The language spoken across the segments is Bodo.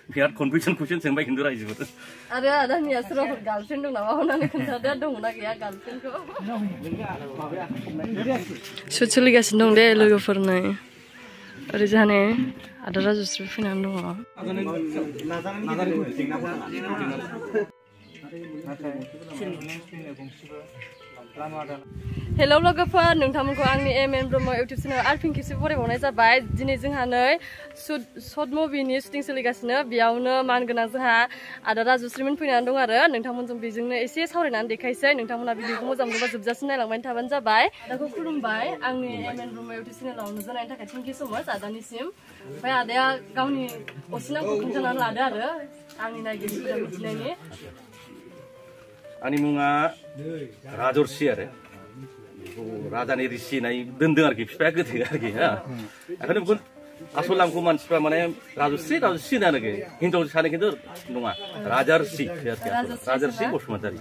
बिराद कनफिउजन कुइसन सोंबाय खिन्थु रायजोफोर आरो आदानिया सोरबाफोर गार्लफ्रेन्ड दं नामा होननानै खोन्थादो दंना गैया गार्लफ्रेन्डखौ सुट सोलिगासिनो दं दे लोगोफोरनो ओरै जाने आदा राजस्रि फैनानै दङ हेल' लोगोफोर नोंथांमोनखौ आंनि ब्रह्म इउटुब चेनेल आरो फिन खेबसे बरायबावनाय जाबाय दिनै जोंहा नै शर्ट मुभिनि शुटिं सोलिगासिनो बेयावनो मानगोनां जोंहा आदा राजस्रिमोन फैनानै दं आरो नोंथांमोनजों बेजोंनो एसे सावरायनानै देखायसै नोंथांमोना भिडिअखौ मोजां मोनोबा जोबजासिम नायलांबाय थाबानो जाबाय आदाखौ खुलुमबाय आंनि ब्रह्म इउटुब चेनेलाव नुजानायनि थाखाय थेंक इउ सो माच आदानिसिम ओमफ्राय आदाया गावनि असिनांखौ खोन्थानानै लादो आरो आंनि नायगिरिफोरा मिथिनायनि आंनि मुङा राजर्षि आरो राजानि ऋषि होननाय दोनदों आरोखि बिफाया गोथै आरोखि हा ओंखायनो बेखौ आसल आंखौ मानसिफ्रा माने राजर्षि होनो आरोखि हिनजाव सानो खिन्थु नङा राजार्षि राजार्षि बसुमतारी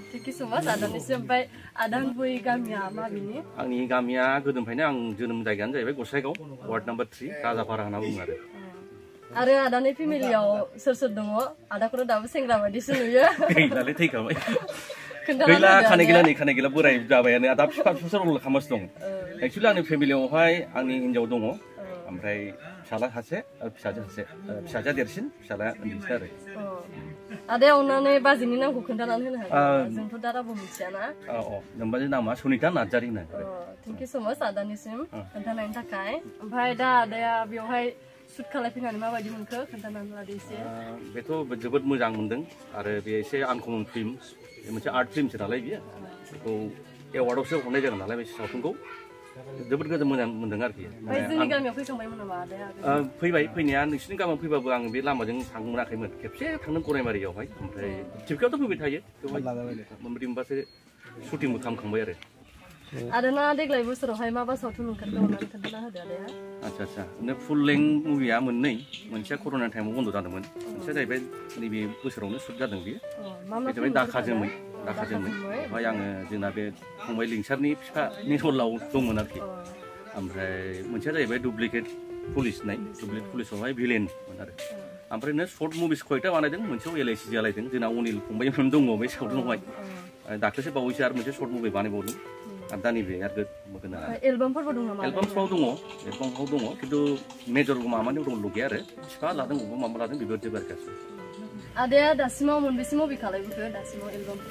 आंनि गामिया गोदोनिफ्रायनो आं जोनोम जायगायानो जाहैबाय गसाइगाव वार्ड नाम्बार 3 राजापारा होनना बुङो आरो आदानि फेमिलियाव सोर दङ आदाखौथ' दाबो सेंग्रा बायदिसो नुयो गैलालै थैखाबाय गैला खानाय गैला नै खानाय गैला बोराय जाबायानो दा फिफा रल खालामगासिनो दं एक्चुअलि आंनि फेमिलियावहाय आंनि हिनजाव दङ ओमफ्राय फिसाला सासे आरो फिसाजोआ देरसिन फिसाला उन्दैसिन आरो आदाया अननानै बाजैनि नामखौ खोन्थानानै होनो हागोन जोंथ' दा रावबो मिथियाना नोंबाजै नामा सुनिता नार्जारि होनो थेंक इउ स माच आदानिसिम खोन्थानायनि थाखाय ओमफ्राय दा आदाया बेवहाय शुट खालामफैनानै माबायदि मोनखो खोन्थानानै लादो एसे बेथ' जोबोद मोजां मोनदों आरो बे एसे आनकमन फिल्म मोनसे आर्ट फिल्मसो नालाय बियो बेखौ एवार्डआवसो हरनाय जागोन नालाय बे सावथुनखौ जोबोद मोजां मोनदों आरोखि जोंनि गामियाव फैखांबायमोन नामा आदाया फैबाय फैनाया नोंसिनि गामियाव फैबाबो आं बे लामाजों थांनो मोनाखैमोन खेबसे थांनो गरायमारियावहाय ओमफ्राय टिपकायावथ' फैबाय थायो बेवहाय मोनब्रै मोनबासो शुटिंबो खालामखांबाय आरोना देग्लाय बोसोरावहाय माबा सावथुन ओंखारदों होननानै खोन्थाना होदो आदाया आच्छा फुल लेंथ मुभिया मोननै मोनसेया कर'ना टाइमाव बन्द' जादोंमोन मोनसेया जाहैबाय नैबे बोसोरावनो शुट जादों बेयो जाहैबाय दाखा जोमै ओमफ्राय आङो जोंना बे फंबाय लिंसारनि बिफानि रलाव दंमोन आरोखि ओमफ्राय मोनसेया जाहैबाय डुप्लिकेट पुलिस होननाय डुप्लिकेट पुलिसावहाय भिलेनमोन आरो ओमफ्राय नो शर्ट मुभिस खयथा बानायदों मोनसेयाव LIC जालायदों जोंना अनिल फंबायमोन दङ बे सावथुनावहाय दाख्लैसो बावैसो आरो मोनसे शर्ट मुभि बानायबावदों आरो दा नैबे आरो एलबामफोरबो दं नामा एलबामफ्राव दङ खिन्थु मेजर माबानि रल गैया आरो बिफा लादों बबेबा माबा लादों बेबायदि आरोखि आदाया दासिमाव मोनबेसे मुभि खालामबोखो दासिमाव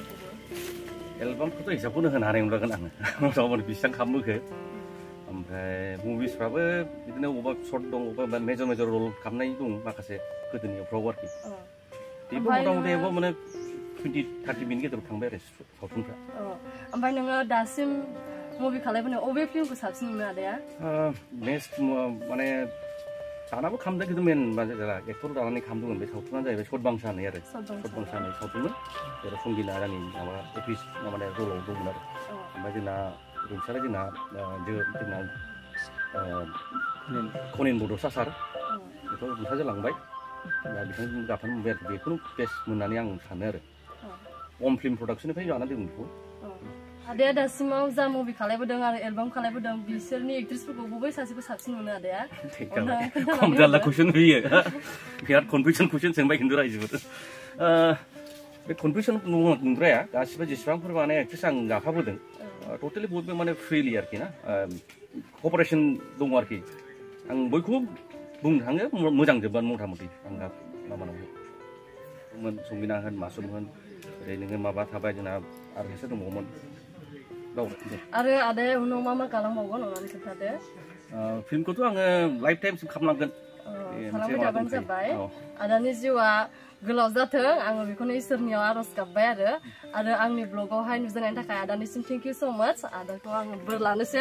एलबामखौथ' हिसाबखौनो होनो हानाय नंलागोन आङो मथा मथि बेसेबां खालामबोखो ओमफ्राय मुभिसफ्राबो बिदिनो अबेबा शर्ट दं अबेबा मेजर रल खालामनाय दं माखासे गोदोनिफ्राव आरोखि बेबो मथा मथि माने 20-30 मिनिट गेजेराव थांबाय आरो सावथुनफ्रा ओमफ्राय नोङो दासिम मुभि खालामबोनाय अबे फिल्मखौ साबसिन मोनो आदाया नेक्स्ट माने दानाबो खालामदों खिन्थु मेन एक्टर दानानै खालामदोंमोन बे सावथुनानो जाहैबाय शर्ट बांसा होननाय आरो शर्ट बांसा होननाय सावथुनमोन जेराव संगिना रानि माबा एपिस माने रलाव दंमोन आरो ओमफ्राय जोंना रुंसारा जोंना खनिन बड'सा सार बेखौ रुंसा जालांबाय दा बिथांजों गाफानो मोनबाय आरो बेखौनो बेस्ट मोननानै आं सानो आरो अम फिल्म प्रडाक्सननिफ्राय जानानै दं बेखौ आदाया दासिमाव जा मुभि खालामबोदों आरो एलबाम खालामबोदों बिसोरनि एक्ट्रेसफोरखौ बबे सासेखौ साबसिन मोनो आदाया खम जारला कुइसन होयो बिराद कनफिउजन कुइसन सोंबाय खिन्थु रायजोफोर बे कनफिउजन नंद्राया गासिबो जेसेबांफोर माने एक्ट्रेस आं गाफाबोदों टटेलि बयबो माने फ्रिलि आरोखि ना कपारेसन दङ आरोखि आं बयखौबो बुंनो थाङो मोजां जोब्बानो मथा मथि आं माबानांगौ संगिना होन मासुम होन ओरै नोङो माबा थाबाय जोंना आरो एसे दंबावोमोन आरो आदाया उनाव मा खालामबावगोन अननानै खोन्थादो फिल्मखौथ' आङो लाइफ टाइमसिम खालामलांगोन खालामबाय थाबानो जाबाय आदानि जिउआ गोलाव जाथों आङो बेखौनो इसोरनियाव आर'ज गाबबाय आरो आंनि ब्लगावहाय नुजानायनि थाखाय आदानिसिम थेंक इउ स माच आदाखौ आङो बोर लानोसै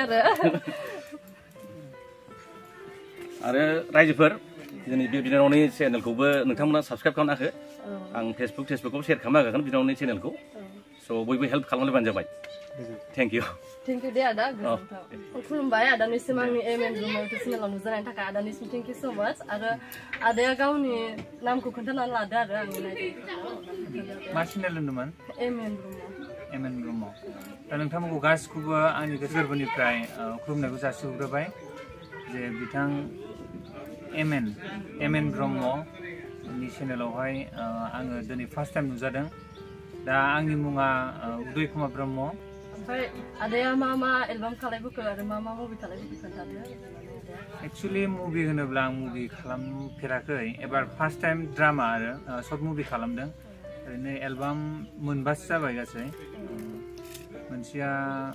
आरो रायजोफोर जोंनि बे बिनानावनि चेनेलखौबो नोंथांमोना साबस्क्राइब खालामनाखो आं फेसबुकआव शेयार खालामना होगोन बिनानावनि चेनेलखौ स' बयबो हेल्प खालामलायबानो जाबाय थेंक इउ दे आदा खुलुमबाय आदानिसिम आंनि ब्रह्म इउटुब चेनेलाव नुजानायनि थाखाय आदानिसिम थेंक इउ स माच आरो आदाया गावनि नामखौ खोन्थानानै लादो आरो आंनि मा चेनेल होनदोंमोन ब्रह्म दा नोंथांमोनखौ गासिखौबो आंनि गोसो गोरबोनिफ्राय खुलुमनायखौ जासिहरग्रोबाय जे बिथां ब्रह्मनि चेनेलावहाय आङो दिनै फार्स्ट टाइम नुजादों दा आंनि मुङा उदय कुमार ब्रह्म ओमफ्राय आदाया मा मा एलबाम खालायबोखो आरो मा मा मुभि खालायबोखो खोन्थादो एक्चुअली मुभि होनोब्ला आं मुभि खालामफेराखै एबार फार्स्ट टाइम ड्रामा आरो शर्ट मुभि खालामदों ओरैनो एलबाम मोनबासो जाबाय गासै मोनसेया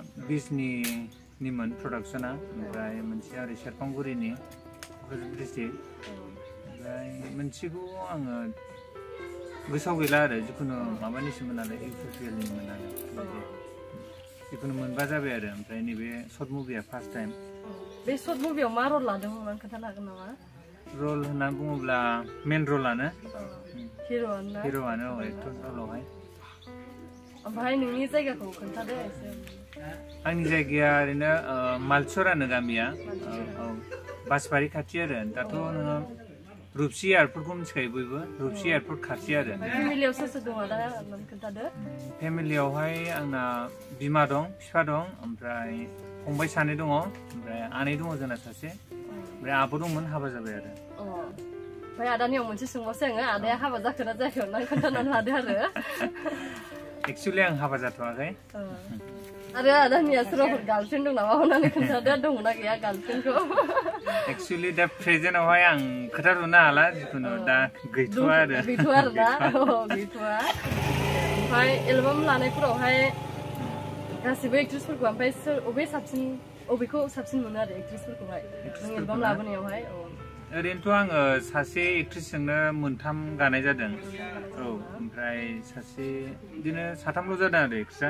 बिजनिमोन प्रडाक्शना ओमफ्राय मोनसेया ओरै सेरफांगुरिनि क'क्राझार डिस्ट्रिक्ट ओमफ्राय मोनसेखौ आङो गोसोआव गैला आरो जिखुनु माबानिसोमोन नालाय इउटुबियेलनिमोन आरो जिखुनु मोनबा जाबाय आरो ओमफ्राय नैबे शर्ट मुभिया फार्स्ट टाइम बे शर्ट मुभियाव मा रल लादोंमोन खोन्थानो हागोन नामा रल होनना बुङोब्ला मेन रलानो हिर'आनो एक्टर रलावहाय ओमफ्राय नोंनि जायगाखौ खोन्थादो एसे आंनि जायगाया ओरैनो मालसरानो गामिया बासबारि खाथि आरो दाथ' नोङो रुपसि एयारपर्टखौ मिथिखायो बयबो रुपसि एयारपर्ट खाथि आरो फेमिलियाव सोर सोर दङ दा खोन्थादो फेमिलियावहाय आंना बिमा दं बिफा दं ओमफ्राय फंबाय सानै दङ ओमफ्राय आनै दङ जोंना सासे ओमफ्राय आब' दंमोन हाबा जाबाय आरो ओमफ्राय आदानियाव मोनसे सोंबावसै आङो आदाया हाबा जाखोना जायाखै अननानै खोन्थानानै लादो आरो एक्चुवेलि आं हाबा जाथ'वाखै आरो आदानिया सोरबाफोर गार्लफ्रेन्ड दं नामा अननानै खोन्थादो दंना गैया गार्लफ्रेन्डखौ एक्चुवेलि दा प्रेजेन्टआवहाय आं खोथा रुनो हाला जिखुनु दा गैथ'वा आरोना गैथ'वा ओमफ्राय एलबाम लानायफोरावहाय गासिबो एक्ट्रेसफोरखौ ओमफ्राय अबेखौ साबसिन मोनो आरो एक्ट्रेसफोरखौहाय नों एलबाम लाबोनायावहाय ओरैनोथ' आङो सासे एक्ट्रेसजोंनो मोनथाम गानाय जादों ओमफ्राय सासे बिदिनो साथामल' जादों आरो एक्ट्रेसआ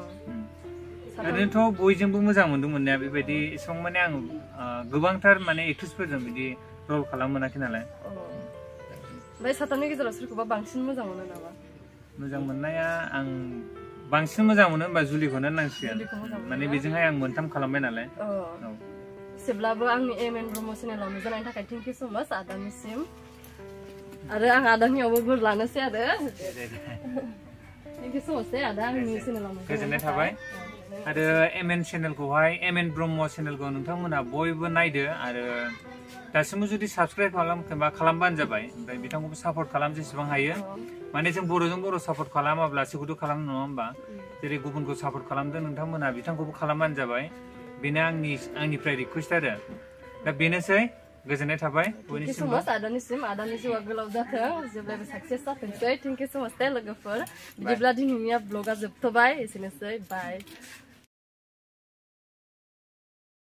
ओरैनोथ' बयजोंबो मोजां मोनदों मोननाया बेबायदि एसेबां माने आं गोबांथार माने एक्ट्रेसफोरजों बिदि रल खालामनो मोनाखै नालाय ओमफ्राय साथामनि गेजेराव सोरखौबा बांसिन मोजां मोनो नामा मोजां मोननाया आं बांसिन मोजां मोनो होनबा जुलिखौनो नांसिगोन माने बेजोंहाय आं मोनथाम खालामबाय नालाय जेब्लाबो आंनि एमएन ब्रह्म चेनेलाव नुजानायनि थाखाय थेंक इउ स' माच आदानिसिम आरो आं आदानियावबो बोर लानोसै आरो थेंक इउ स' माच आदा आंनि चेनेलाव गोजोननाय थाबाय आरो एमएन चेनेलखौहाय एमएन ब्रह्म चेनेलखौ नोंथांमोना बयबो नायदो आरो दासिमबो जुदि साबस्क्राइब खालामोबा खालामबानो जाबाय ओमफ्राय बिथांखौबो सापर्ट खालाम जेसेबां हायो माने जों बर'जों बर' सापर्ट खालामाब्ला सोरखौथ' खालामनो नङा होमबा जेरै गुबुनखौ सापर्ट खालामदों नोंथांमोना बिथांखौबो खालामबानो जाबाय बेनो आंनिफ्राय रिकुवेस्ट आरो दा बेनोसै गोजोननाय थाबाय बयनिसिमबो आदानिसिम आदानि जिउआ गोलाव जाथों जेब्लायबो साक्सेस जाथोंसै थेंक इउ स' माच लोगोफोर बिदिब्ला दिनैनिया ब्लगा जोबथ'बाय एसेनोसै बाय